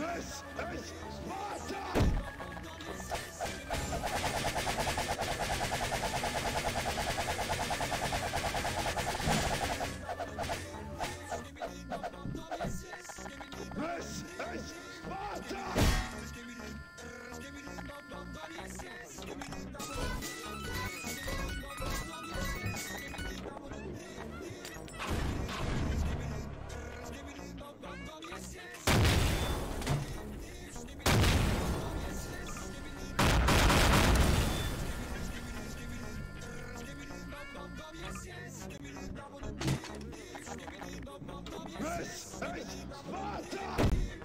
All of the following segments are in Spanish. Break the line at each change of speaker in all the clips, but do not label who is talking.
This is Sparta! This is Sparta! This is Sparta!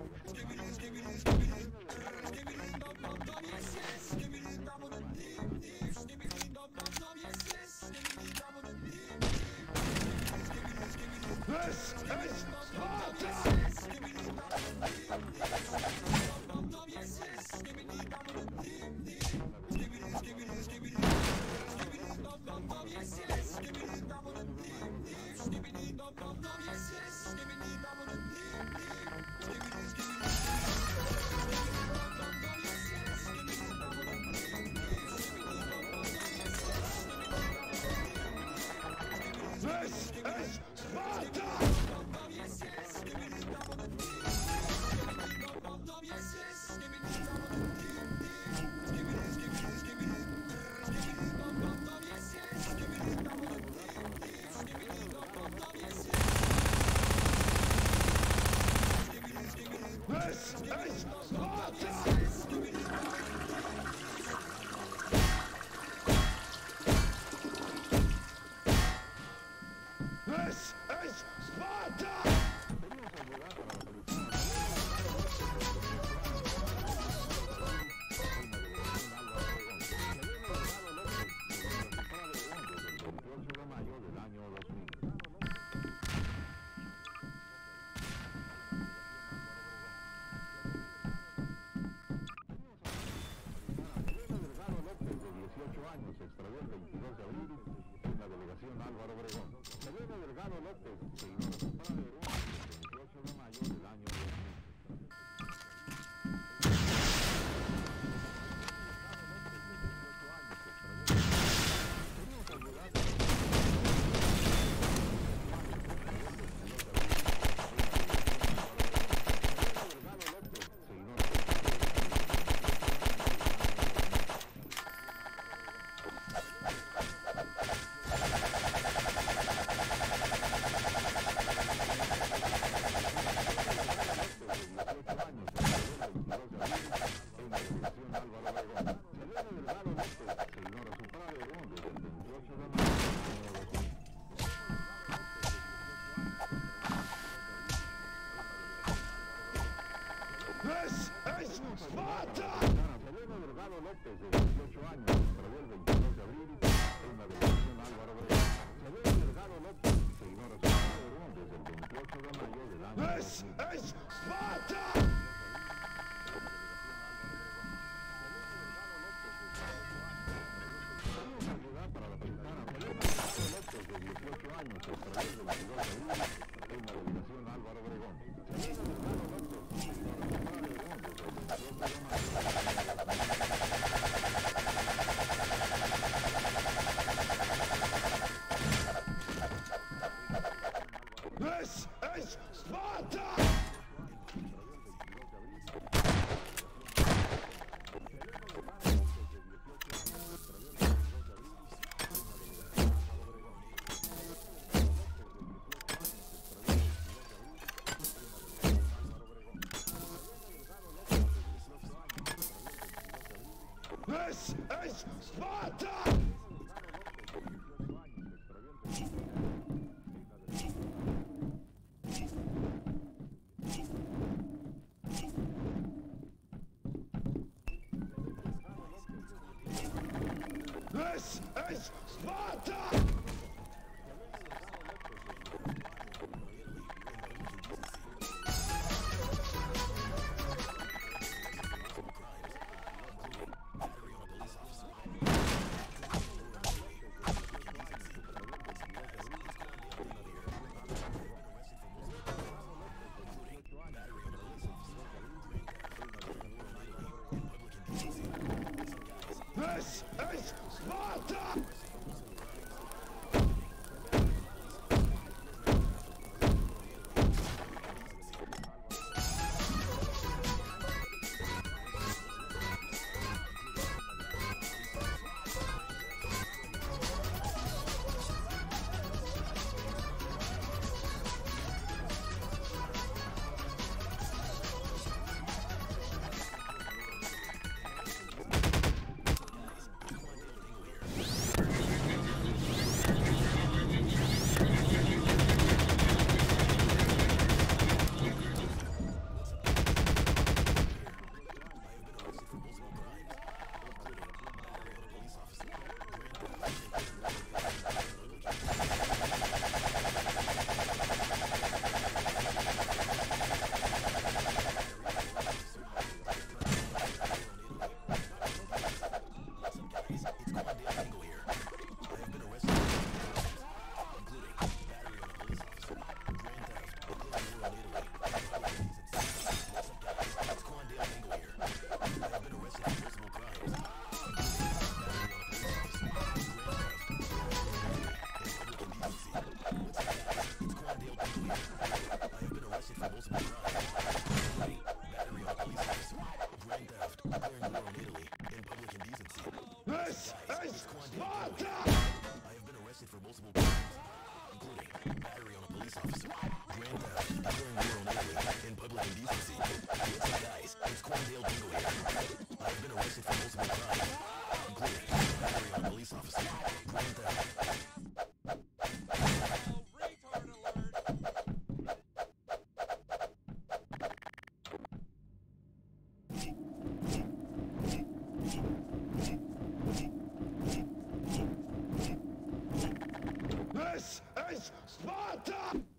This is Sparta! This is Sparta! This is Sparta! This is Sparta!
Años, se extravió el 22 de abril en la delegación Álvaro Obregón. Selena Delgado López se inauguró para Verón el 28 de mayo del año 2000.
This is Sparta!
Selena Delgado López, de 18 años, se extravió el 22 de abril en la delegación Álvaro Obregón. Selena Delgado López se ignora su paradero desde el 28 de mayo del año 2000.
This is Sparta!
Para la capitana Selena Delgado López, de 18 años, se extravió el 22 de abril en la delegación Álvaro Obregón. Selena Delgado López se ignora su paradero desde el 28 de mayo.
This is Sparta! This is Sparta! This is Sparta! Sparta!